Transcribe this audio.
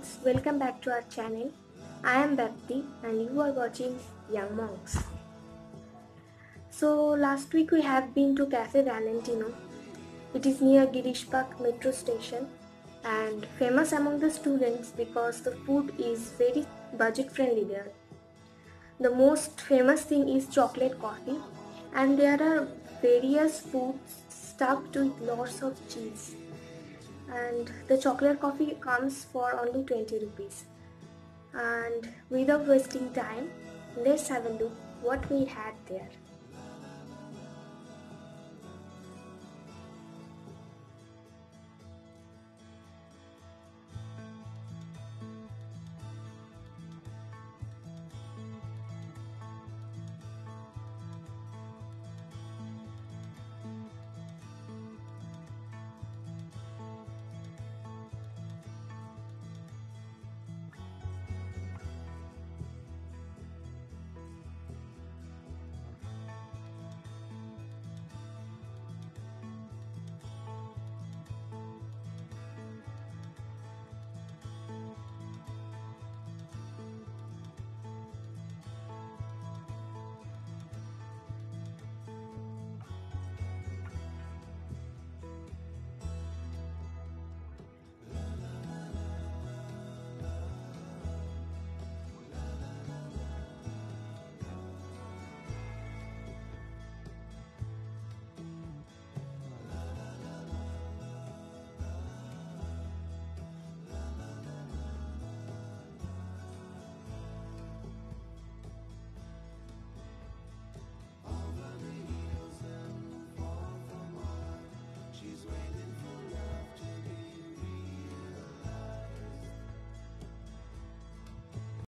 friends, welcome back to our channel. I am Bhakti and you are watching Young Monks. So last week we have been to Cafe Valentino. It is near Girish Park metro station and famous among the students because the food is very budget friendly there. The most famous thing is chocolate coffee and there are various foods stuffed with lots of cheese. And the chocolate coffee comes for only 20 rupees. And without wasting time, let's have a look what we had there.